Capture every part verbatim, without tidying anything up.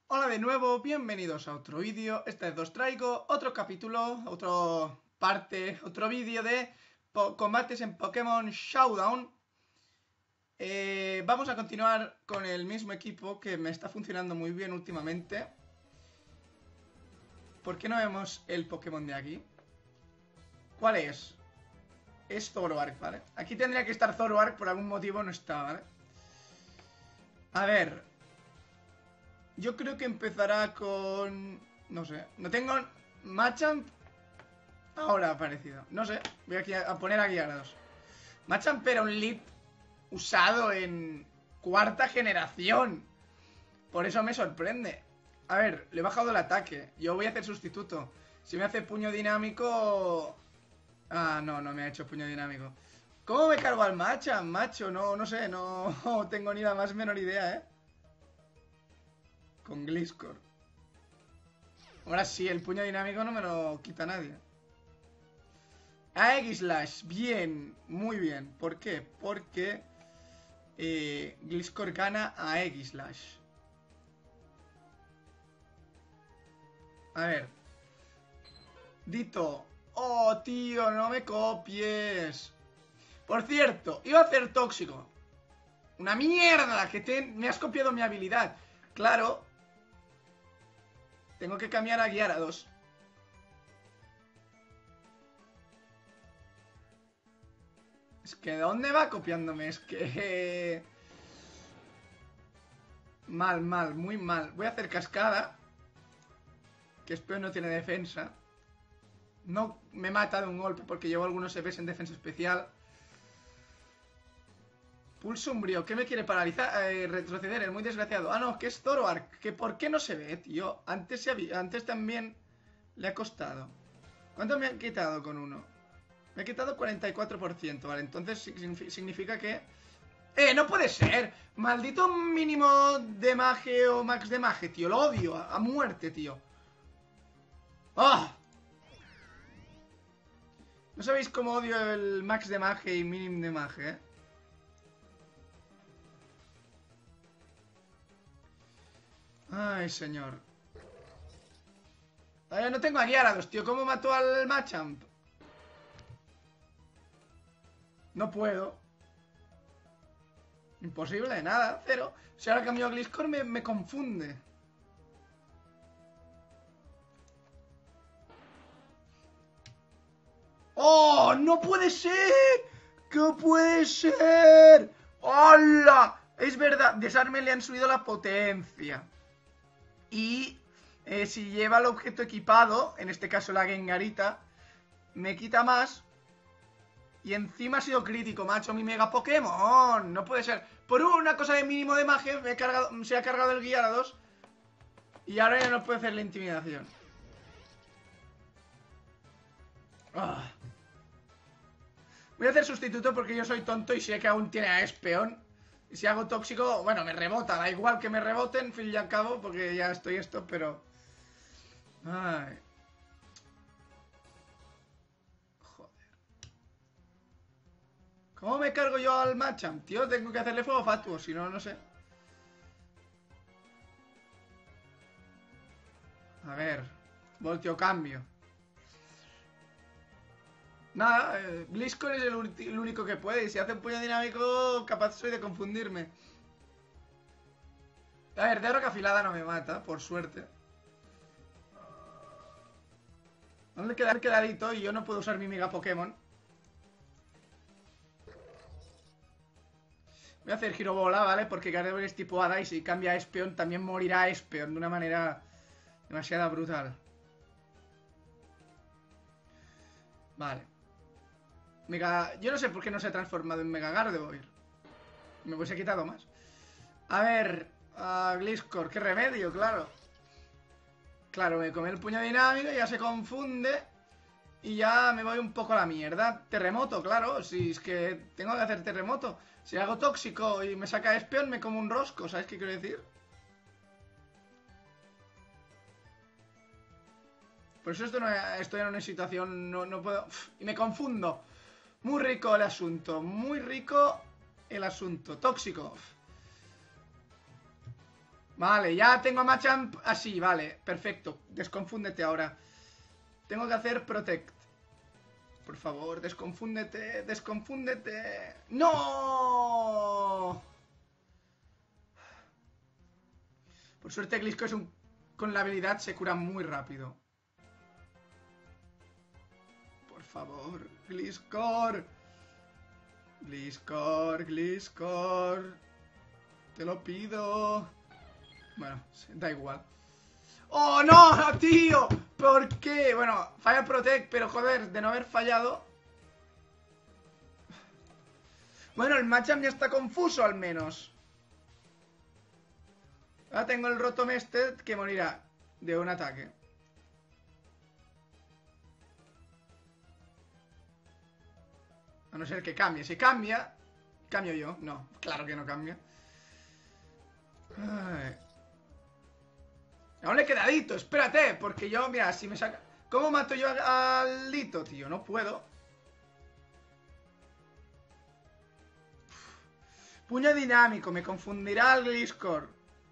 Hola de nuevo, bienvenidos a otro vídeo. Esta vez os traigo otro capítulo, otra parte, otro vídeo de combates en Pokémon Showdown. eh, Vamos a continuar con el mismo equipo que me está funcionando muy bien últimamente. ¿Por qué no vemos el Pokémon de aquí? ¿Cuál es? Es Zoroark, ¿vale? Aquí tendría que estar Zoroark, por algún motivo no está, ¿vale? A ver, yo creo que empezará con... No sé, no tengo... Machamp ahora ha aparecido, no sé. Voy aquí a poner aquí a dos. Machamp era un lead usado en cuarta generación, por eso me sorprende. A ver, le he bajado el ataque. Yo voy a hacer sustituto. Si me hace puño dinámico... Ah, no, no me ha hecho puño dinámico. ¿Cómo me cargo al Machamp, macho? No, no sé, no tengo ni la más menor idea, ¿eh? Con Gliscor. Ahora sí, el puño dinámico no me lo quita nadie. Aegislash, bien, muy bien. ¿Por qué? Porque eh, Gliscor gana a Aegislash. A ver. Dito. Oh, tío, no me copies. Por cierto, iba a hacer tóxico. Una mierda, que te, me has copiado mi habilidad. Claro. Tengo que cambiar a Gyarados. Es que ¿de dónde va copiándome? Es que... Mal, mal, muy mal. Voy a hacer cascada. Que espero no tiene defensa. No me mata de un golpe porque llevo algunos E Ps en defensa especial. Pulso umbrío. ¿Qué me quiere paralizar? Eh, retroceder, el muy desgraciado. Ah, no, que es Zoroark. ¿Que ¿Por qué no se ve, tío? Antes, se había, antes también le ha costado. ¿Cuánto me han quitado con uno? Me ha quitado cuarenta y cuatro por ciento. Vale, entonces significa que... ¡Eh, no puede ser! Maldito mínimo de magia o max de magia, tío. Lo odio a, a muerte, tío. ¡Ah! No sabéis cómo odio el max de magia y mínimo de magia, ¿eh? Ay, señor. Ay, no tengo a Gyarados, tío. ¿Cómo mató al Machamp? No puedo. Imposible, nada, cero. Si ahora cambio a Gliscor me, me confunde. ¡Oh! ¡No puede ser! ¿Qué puede ser? ¡Hola! Es verdad, Desarme le han subido la potencia. Y eh, si lleva el objeto equipado, en este caso la Gengarita, me quita más. Y encima ha sido crítico, macho, mi mega Pokémon. No puede ser. Por una cosa de mínimo de magia me he cargado, se ha cargado el Gyarados. Y ahora ya no puede hacer la intimidación. Ah. Voy a hacer sustituto porque yo soy tonto y sé que aún tiene a Espeon. Y si hago tóxico, bueno, me rebota. Da igual que me reboten, fin y al cabo, porque ya estoy esto, pero... Ay. Joder. ¿Cómo me cargo yo al Machamp, tío? Tengo que hacerle fuego fatuo, si no, no sé. A ver. Volteo cambio. Nada, eh, Gliscor es el, el único que puede. Y si hace un puño dinámico, capaz soy de confundirme. A ver, de roca afilada no me mata, por suerte. ¿Dónde queda el quedadito? Y yo no puedo usar mi mega Pokémon. Voy a hacer giro bola, ¿vale? Porque Gardevoir es tipo hada y si cambia a Espeon también morirá Espeon de una manera demasiado brutal. Vale. Mega... Yo no sé por qué no se ha transformado en Mega Gardevoir. Me hubiese quitado más. A ver... Uh, Gliscor, qué remedio, claro. Claro, me come el puño dinámico, ya se confunde. Y ya me voy un poco a la mierda. Terremoto, claro, si es que tengo que hacer terremoto. Si hago tóxico y me saca Espeon, me como un rosco, ¿sabes qué quiero decir? Por eso esto no, estoy en una situación, no, no puedo... Y me confundo. Muy rico el asunto, muy rico el asunto. Tóxico. Vale, ya tengo a Machamp así, vale, perfecto. Desconfúndete ahora. Tengo que hacer Protect. Por favor, desconfúndete, desconfúndete. ¡No! Por suerte Gliscor es un... con la habilidad se cura muy rápido. Por favor, Gliscor. Gliscor, Gliscor. Te lo pido. Bueno, da igual. ¡Oh, no, tío! ¿Por qué? Bueno, falla Protect, pero joder, de no haber fallado... Bueno, el Machamp ya está confuso al menos. Ahora tengo el Rotomested que morirá de un ataque. A no ser que cambie. Si cambia, cambio yo. No, claro que no cambia. Ay. Aún le queda Dito, espérate, porque yo, mira, si me saca... ¿Cómo mato yo al Dito, tío? No puedo. Puño dinámico, me confundirá al Gliscor.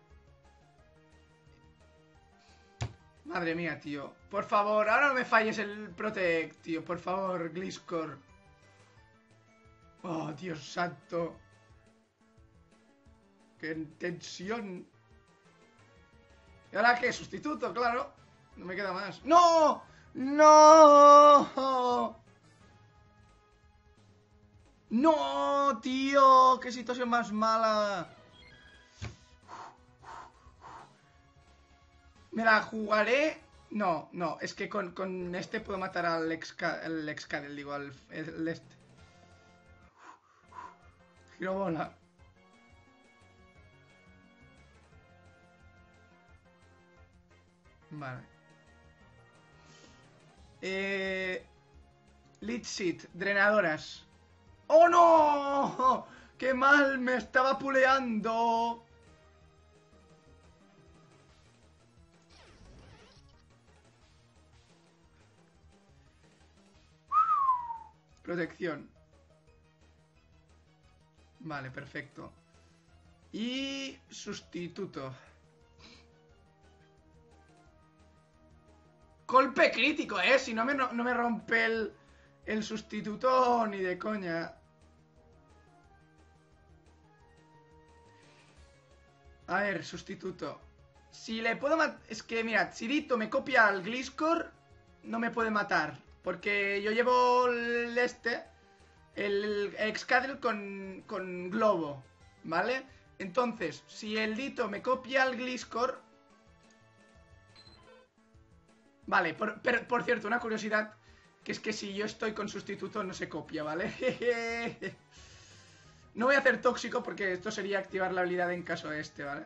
Madre mía, tío. Por favor, ahora no me falles el Protect, tío. Por favor, Gliscor. Oh, Dios santo. Qué tensión. ¿Y ahora qué? Sustituto, claro. No me queda más. ¡No! ¡No! ¡No, tío! ¡Qué situación más mala! Me la jugaré... No, no, es que con, con este puedo matar al Excadel, digo, al el este. Girobola. Vale. Eh... Lead Seat, drenadoras. ¡Oh, no! ¡Qué mal! Me estaba puleando. Protección. Vale, perfecto. Y sustituto. Golpe crítico, ¿eh? Si no me, no, no me rompe el, el sustituto ni de coña. A ver, sustituto. Si le puedo matar... Es que, mirad, si Dito me copia al Gliscor, no me puede matar. Porque yo llevo el este, el Excadrill con, con Globo, ¿vale? Entonces, si el Dito me copia al Gliscor... Vale, por, per, por cierto, una curiosidad, que es que si yo estoy con sustituto no se copia, ¿vale? No voy a hacer tóxico porque esto sería activar la habilidad en caso de este, ¿vale?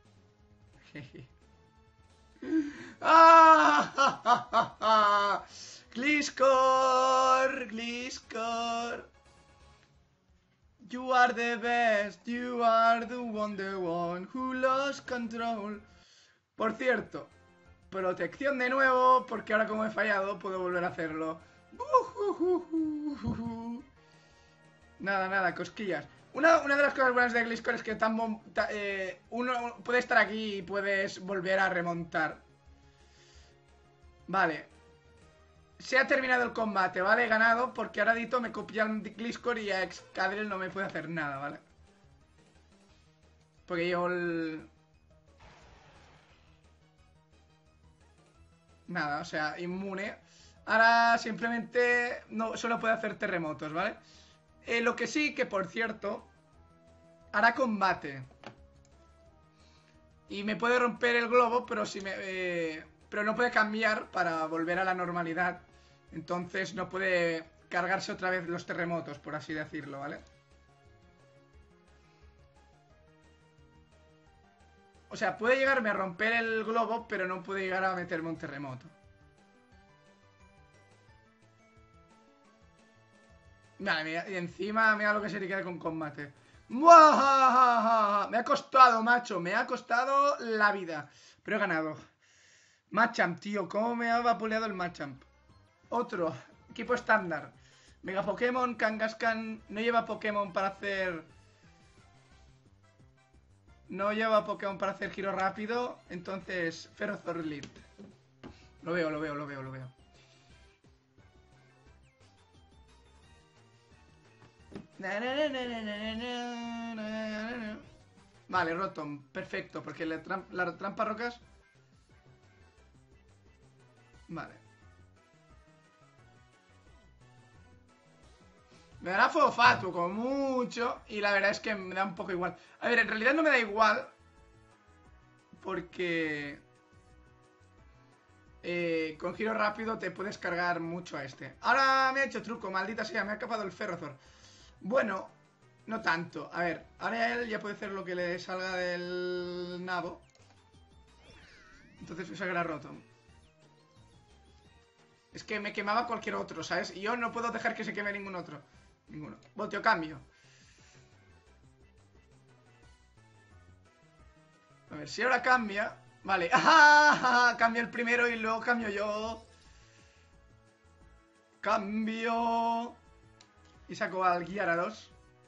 ¡Ah! Gliscor, Gliscor. You are the best, you are the one, the one who lost control. Por cierto, protección de nuevo, porque ahora como he fallado puedo volver a hacerlo. Nada, nada, cosquillas. Una, una de las cosas buenas de Gliscor es que tan, ta, eh, uno puede estar aquí y puedes volver a remontar. Vale. Se ha terminado el combate, ¿vale? He ganado porque ahora Dito me copia el Gliscor y a Excadrill no me puede hacer nada, ¿vale? Porque yo el... Nada, o sea, inmune. Ahora simplemente no, solo puede hacer terremotos, ¿vale? Eh, lo que sí, que por cierto, hará combate. Y me puede romper el globo, pero si me... Eh, pero no puede cambiar para volver a la normalidad. Entonces no puede cargarse otra vez los terremotos, por así decirlo, ¿vale? O sea, puede llegarme a romper el globo, pero no puede llegar a meterme un terremoto. Vale, mira, y encima mira lo que se te queda con combate. ¡Muajajaja! Me ha costado, macho, me ha costado la vida. Pero he ganado. Machamp, tío, ¿cómo me ha vapuleado el Machamp? Otro, equipo estándar. Mega Pokémon, Kangaskhan. No lleva Pokémon para hacer... No lleva Pokémon para hacer giro rápido. Entonces, Ferozor Elite. Lo veo, lo veo, lo veo, lo veo. Vale, Rotom, perfecto, porque la, tram la trampa rocas. Vale. Me dará fuego fatuo como mucho. Y la verdad es que me da un poco igual. A ver, en realidad no me da igual. Porque eh, con giro rápido te puedes cargar mucho a este. Ahora me ha hecho truco, maldita sea, me ha capado el Ferrozor. Bueno, no tanto. A ver, ahora él ya puede hacer lo que le salga del nabo. Entonces voy a sacar a Rotom. Es que me quemaba cualquier otro, ¿sabes? Y yo no puedo dejar que se queme ningún otro. Ninguno. Volteo cambio. A ver, si ahora cambia. Vale. ¡Ah! Cambia el primero y luego cambio yo. Cambio. Y saco al Gyarados.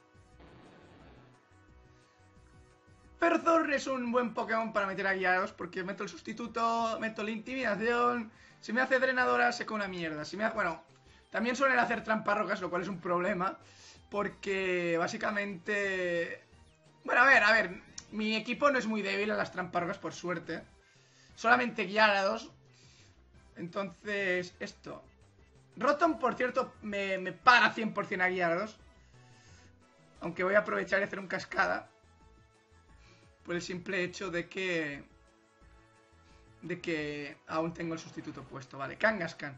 Ferozor es un buen Pokémon para meter a Gyarados porque meto el sustituto, meto la intimidación. Si me hace drenadora, seco una mierda. Si me hace, bueno, también suelen hacer tramparrocas, lo cual es un problema. Porque básicamente... Bueno, a ver, a ver. Mi equipo no es muy débil a las tramparrocas, por suerte. Solamente Gyarados. Entonces, esto. Rotom, por cierto, me, me para cien por cien a Gyarados. Aunque voy a aprovechar y hacer un cascada. Por el simple hecho de que... De que aún tengo el sustituto puesto. Vale, Kangaskhan.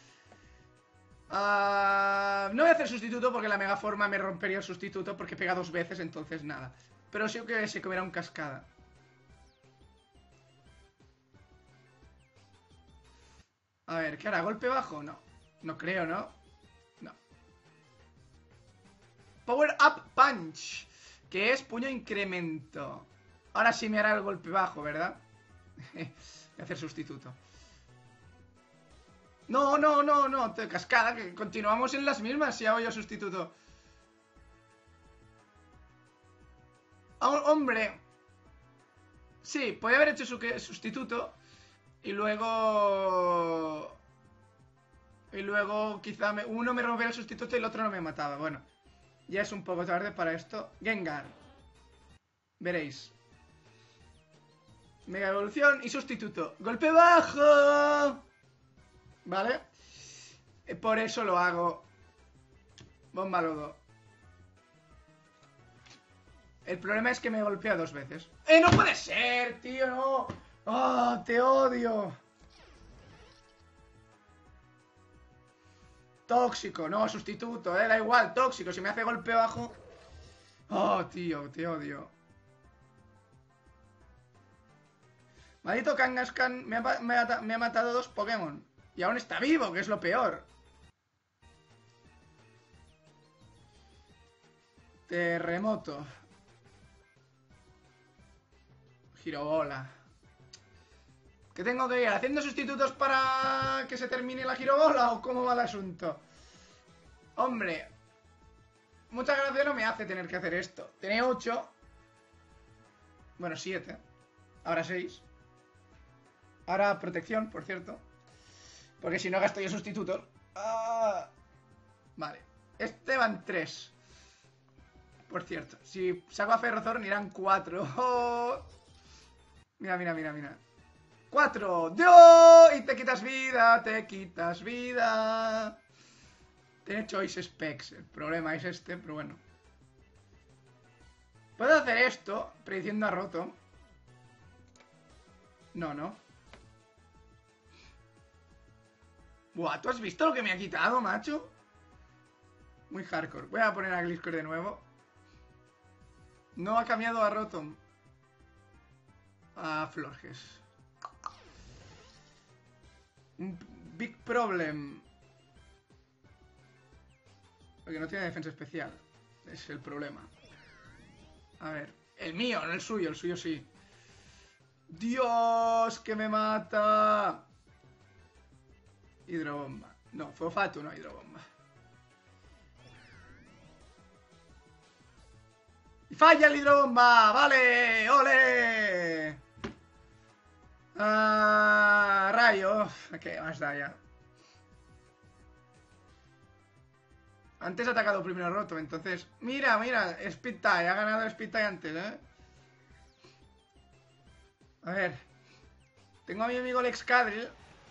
Uh, no voy a hacer sustituto porque la megaforma me rompería el sustituto porque pega dos veces, entonces nada. Pero sí que se comerá un cascada. A ver, ¿qué hará? ¿Golpe bajo? No. No creo, ¿no? No. Power Up Punch, que es puño incremento. Ahora sí me hará el golpe bajo, ¿verdad? Voy a hacer sustituto. No, no, no, no, cascada, que continuamos en las mismas si hago yo sustituto. Oh, hombre. Sí, podría haber hecho su sustituto. Y luego... Y luego quizá me... uno me rompía el sustituto y el otro no me mataba. Bueno, ya es un poco tarde para esto. Gengar. Veréis. Mega evolución y sustituto. ¡Golpe bajo! ¿Vale? Por eso lo hago. Bomba lodo. El problema es que me golpea dos veces. ¡Eh, no puede ser, tío! ¡No! ¡Oh, te odio! Tóxico, no, sustituto, eh, da igual, tóxico. Si me hace golpe bajo. ¡Oh, tío, te odio! Maldito Kangaskhan me ha, me, ha, me ha matado dos Pokémon. Y aún está vivo, que es lo peor. Terremoto. Girobola. ¿Qué tengo que ir? ¿Haciendo sustitutos para que se termine la girobola o cómo va el asunto? Hombre, mucha gracia no me hace tener que hacer esto. Tenía ocho. Bueno, siete. Ahora seis. Ahora protección, por cierto. Porque si no gasto yo sustitutos. Ah. Vale. Este van tres. Por cierto, si saco a Ferrozor irán cuatro. Oh. Mira, mira, mira, mira. ¡Cuatro! ¡Dios! Y te quitas vida, te quitas vida. Tiene choice specs. El problema es este, pero bueno. Puedo hacer esto, prediciendo a Rotom. No, no. Buah, ¿tú has visto lo que me ha quitado, macho? Muy hardcore. Voy a poner a Gliscor de nuevo. No ha cambiado a Rotom. A Florges. Un big problem. Porque no tiene defensa especial. Es el problema. A ver. El mío, no el suyo. El suyo sí. ¡Dios! ¡Que me mata! Hidrobomba. No, fue Fatu, no hidrobomba. Falla el hidrobomba. Vale, ole. Ah, rayo. ¿Qué más da ya? Antes ha atacado primero roto, entonces... Mira, mira, Speed Tie. Ha ganado el Speed Tie antes, ¿eh? A ver. Tengo a mi amigo Lex Cadril,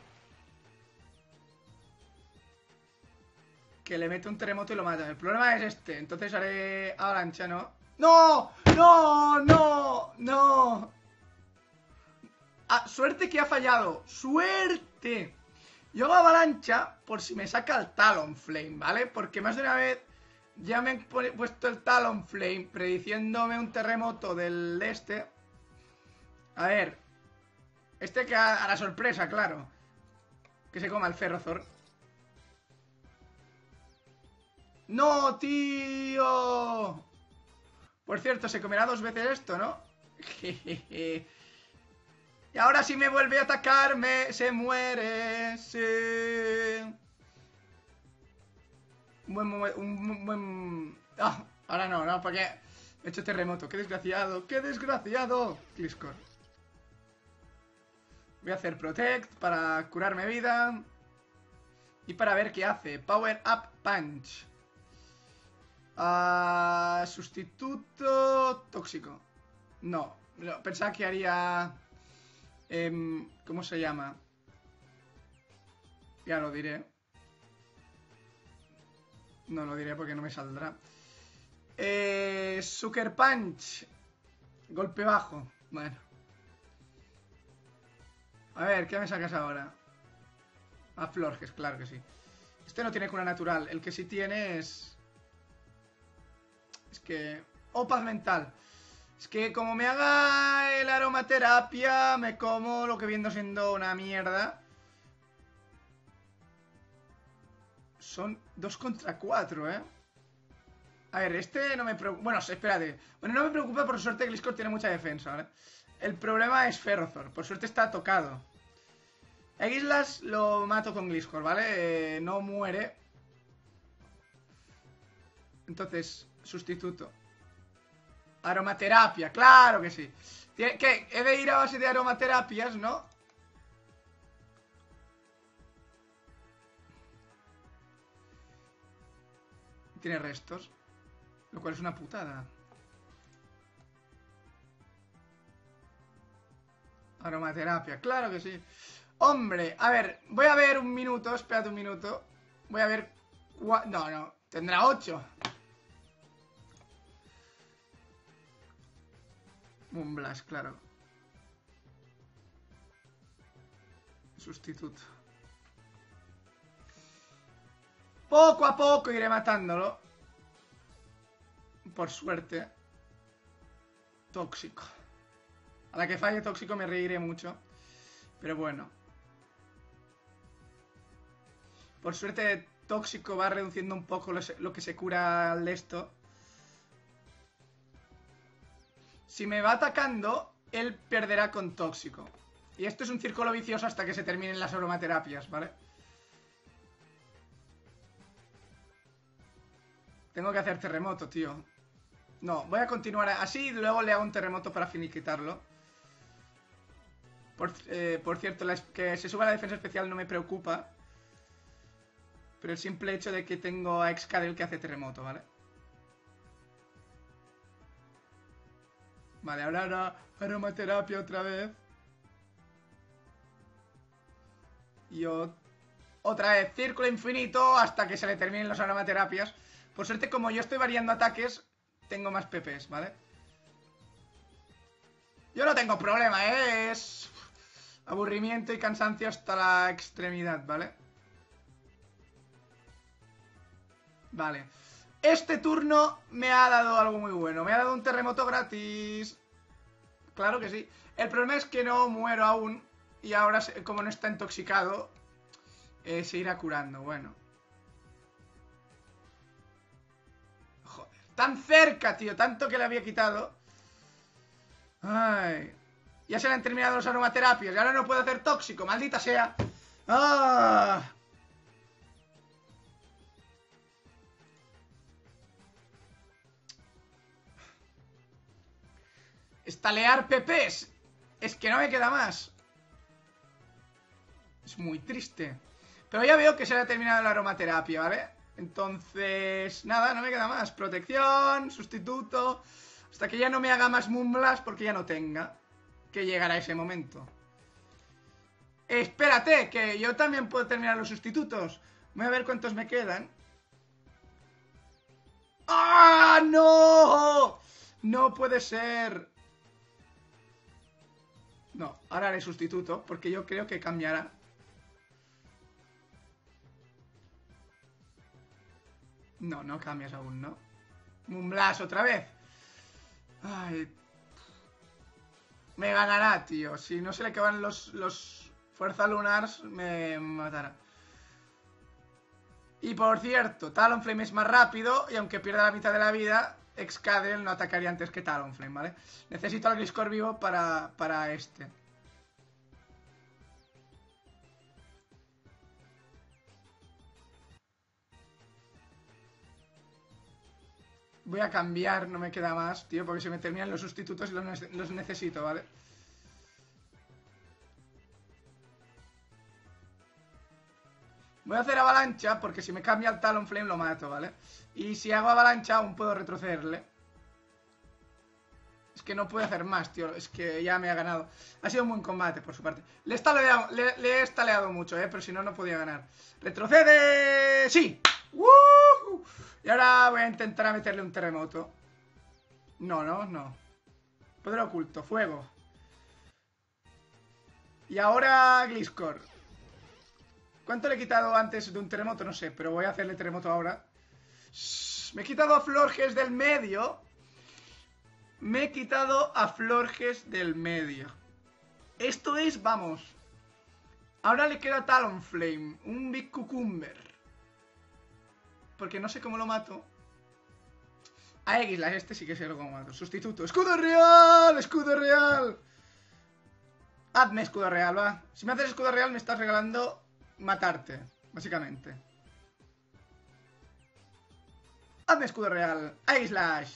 que le mete un terremoto y lo mata. El problema es este. Entonces haré avalancha, ¿no? ¡No! ¡No! ¡No! ¡No! Ah, suerte que ha fallado. ¡Suerte! Yo hago avalancha por si me saca el Talonflame, ¿vale? Porque más de una vez ya me han puesto el Talonflame prediciéndome un terremoto del este. A ver. Este que a, a la sorpresa, claro. Que se coma el Ferrothor. ¡No, tío! Por cierto, se comerá dos veces esto, ¿no? Jejeje. Y ahora si me vuelve a atacarme, se muere. Sí. Un buen... Un buen... Ah, ahora no, no, porque he hecho terremoto. ¡Qué desgraciado! ¡Qué desgraciado! Gliscor. Voy a hacer Protect para curarme vida. Y para ver qué hace. Power Up Punch. Uh, sustituto tóxico. No, no, pensaba que haría... Eh, ¿Cómo se llama? Ya lo diré. No lo diré porque no me saldrá. Eh, Sucker Punch. Golpe bajo. Bueno. A ver, ¿qué me sacas ahora? A Florges, claro que sí. Este no tiene cura natural. El que sí tiene es... Es que... Oh, paz mental. Es que como me haga el aromaterapia, me como lo que viendo siendo una mierda. Son dos contra cuatro, ¿eh? A ver, este no me preocupa... Bueno, espérate. Bueno, no me preocupa, por suerte Gliscor tiene mucha defensa, ¿vale? El problema es Ferrothor. Por suerte está tocado. Aegislas lo mato con Gliscor, ¿vale? Eh, no muere. Entonces, sustituto. Aromaterapia, claro que sí. ¿Qué? He de ir a base de aromaterapias, ¿no? Tiene restos. Lo cual es una putada. Aromaterapia, claro que sí. Hombre, a ver, voy a ver un minuto, espérate un minuto. Voy a ver... No, no, tendrá ocho. Moonblast, claro. Sustituto. Poco a poco iré matándolo. Por suerte. Tóxico. A la que falle tóxico me reiré mucho. Pero bueno. Por suerte tóxico va reduciendo un poco lo que se cura al esto. Si me va atacando, él perderá con tóxico. Y esto es un círculo vicioso hasta que se terminen las aromaterapias, ¿vale? Tengo que hacer terremoto, tío. No, voy a continuar así y luego le hago un terremoto para finiquitarlo. Por, eh, por cierto, la, que se suba la defensa especial no me preocupa. Pero el simple hecho de que tengo a Excadrill que hace terremoto, ¿vale? Vale, ahora hará aromaterapia otra vez. Y otra vez, círculo infinito hasta que se le terminen las aromaterapias. Por suerte, como yo estoy variando ataques, tengo más P Ps, ¿vale? Yo no tengo problema, ¿eh? Es aburrimiento y cansancio hasta la extremidad, ¿vale? Vale. Este turno me ha dado algo muy bueno. Me ha dado un terremoto gratis. Claro que sí. El problema es que no muero aún. Y ahora, como no está intoxicado, eh, se irá curando. Bueno. Joder. Tan cerca, tío. Tanto que le había quitado. Ay. Ya se le han terminado los aromaterapias. Y ahora no puedo hacer tóxico. Maldita sea. ¡Ah! Estalear P Ps. Es que no me queda más. Es muy triste. Pero ya veo que se ha terminado la aromaterapia, ¿vale? Entonces, nada, no me queda más. Protección, sustituto. Hasta que ya no me haga más Moonblast porque ya no tenga. Que llegará ese momento. Espérate, que yo también puedo terminar los sustitutos. Voy a ver cuántos me quedan. ¡Ah, no! No puede ser. No, ahora haré sustituto porque yo creo que cambiará. No, no cambias aún, ¿no? Moonblast otra vez. Ay. Me ganará, tío. Si no se le acaban los, los Fuerza Lunars, me matará. Y por cierto, Talonflame es más rápido. Y aunque pierda la mitad de la vida, Excadrill no atacaría antes que Talonflame, ¿vale? Necesito al Gliscor vivo para, para este. Voy a cambiar, no me queda más, tío, porque se me terminan los sustitutos y los, los necesito, ¿vale? Voy a hacer avalancha, porque si me cambia el Talonflame lo mato, ¿vale? Y si hago avalancha aún puedo retrocederle. Es que no puedo hacer más, tío, es que ya me ha ganado. Ha sido un buen combate por su parte. Le he estaleado, le, le he estaleado mucho, ¿eh? Pero si no, no podía ganar. ¡Retrocede! ¡Sí! ¡Woo! Y ahora voy a intentar meterle un terremoto. No, no, no. Poder oculto, fuego. Y ahora Gliscor. ¿Cuánto le he quitado antes de un terremoto? No sé, pero voy a hacerle terremoto ahora. Shh, me he quitado a Florges del medio. Me he quitado a Florges del medio. Esto es, vamos. Ahora le queda Talonflame, un Big Cucumber. Porque no sé cómo lo mato. A Aegislash, este sí que sé cómo mato. Sustituto. ¡Escudo real! ¡Escudo real! Hazme escudo real, va. Si me haces escudo real me estás regalando matarte, básicamente. Hazme escudo real. Aegislash.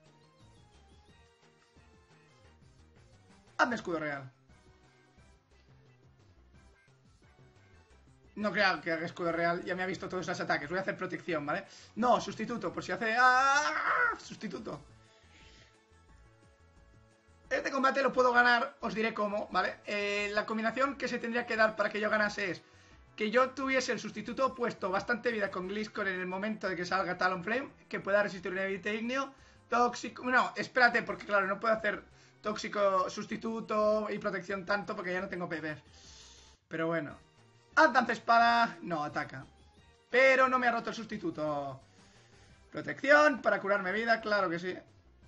Hazme escudo real. No creo que haga escudo real. Ya me ha visto todos los ataques. Voy a hacer protección, ¿vale? No, sustituto, por si hace... ¡Ah! Sustituto. Este combate lo puedo ganar. Os diré cómo, ¿vale? Eh, la combinación que se tendría que dar para que yo ganase es que yo tuviese el sustituto puesto bastante vida con Gliscor en el momento de que salga Talonflame, que pueda resistir un evite ignio. Tóxico... No, espérate, porque claro, no puedo hacer tóxico, sustituto y protección tanto porque ya no tengo P P. Pero bueno. Haz danza espada. No, ataca. Pero no me ha roto el sustituto. Protección para curarme vida, claro que sí.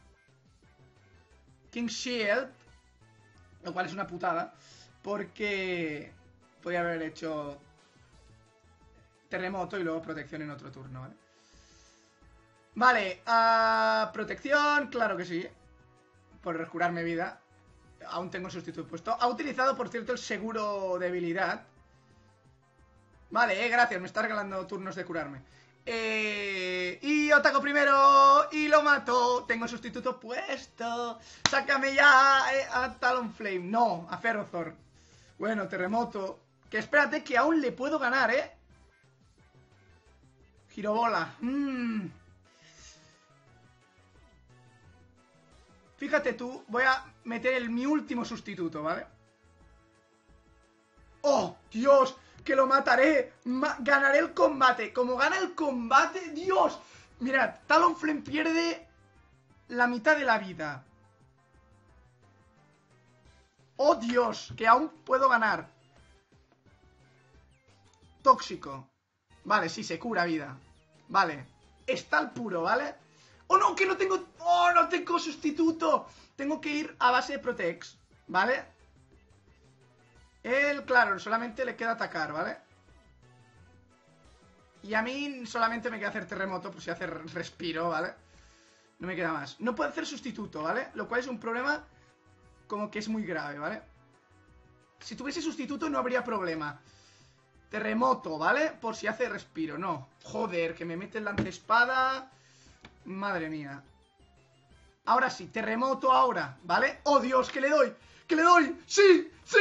King Shield. Lo cual es una putada. Porque podría haber hecho terremoto y luego protección en otro turno, ¿vale? Vale, uh, protección, claro que sí. Por curarme vida. Aún tengo el sustituto puesto. Ha utilizado, por cierto, el seguro de habilidad. Vale, eh, gracias, me está regalando turnos de curarme. Eh, y ataco primero y lo mato. Tengo sustituto puesto. Sácame ya eh, a Talonflame. No, a Ferrothorn. Bueno, terremoto. Que espérate que aún le puedo ganar, eh. Girobola. Mm. Fíjate tú, voy a meter el, mi último sustituto, ¿vale? ¡Oh, Dios! ¡Que lo mataré! Ma ganaré el combate. Como gana el combate, ¡Dios! Mirad, Talonflame pierde la mitad de la vida. ¡Oh, Dios! Que aún puedo ganar. Tóxico. Vale, sí, se cura vida. Vale. Está al puro, ¿vale? ¡Oh, no! Que no tengo... ¡Oh, no tengo sustituto! Tengo que ir a base de Protex, ¿vale? Él, claro, solamente le queda atacar, ¿vale? Y a mí solamente me queda hacer terremoto, por si hace respiro, ¿vale? No me queda más. No puedo hacer sustituto, ¿vale? Lo cual es un problema como que es muy grave, ¿vale? Si tuviese sustituto no habría problema. Terremoto, ¿vale? Por si hace respiro, no. Joder, que me mete el lanzaespada. Madre mía. Ahora sí, terremoto ahora, ¿vale? ¡Oh, Dios! ¿Qué le doy? ¿Qué le doy? ¡Sí! ¡Sí!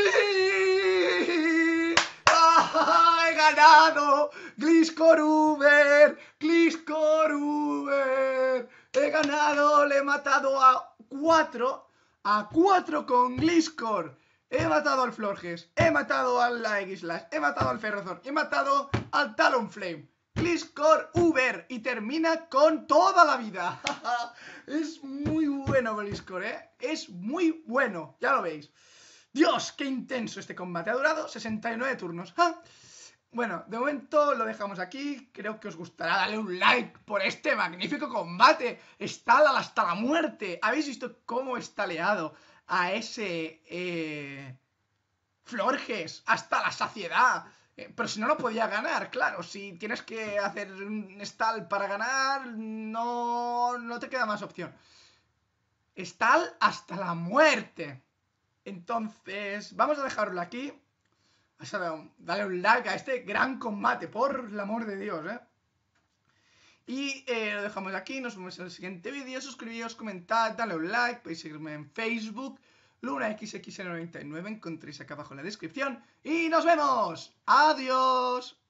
¡Ah! ¡He ganado! ¡Gliscor Uber! ¡Gliscor Uber! ¡He ganado! Le he matado a cuatro. A cuatro con Gliscor. He matado al Florges. He matado al X-Slash. He matado al Ferrozor. He matado al Talonflame. Gliscor Uber. Y termina con toda la vida. Es muy bueno Gliscor, ¿eh? Es muy bueno. Ya lo veis. Dios, qué intenso este combate. Ha durado sesenta y nueve turnos. ¡Ah! Bueno, de momento lo dejamos aquí. Creo que os gustará. Dale un like por este magnífico combate. Está hasta la muerte. ¿Habéis visto cómo está leado a ese eh, Florges hasta la saciedad? Eh, pero si no, no podía ganar, claro. Si tienes que hacer un stall para ganar, no, no te queda más opción. Stall hasta la muerte. Entonces, vamos a dejarlo aquí. Dale un like a este gran combate, por el amor de Dios, ¿eh? Y eh, lo dejamos aquí, nos vemos en el siguiente vídeo. Suscribíos, comentad, dale un like. Podéis seguirme en Facebook, LunaXX noventa y nueve, encontréis acá abajo en la descripción. Y nos vemos. Adiós.